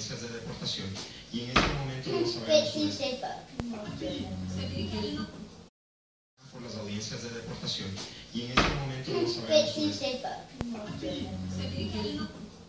audiencias de deportación y en este momento no sabemos por las audiencias de deportación y en este momento no sabemos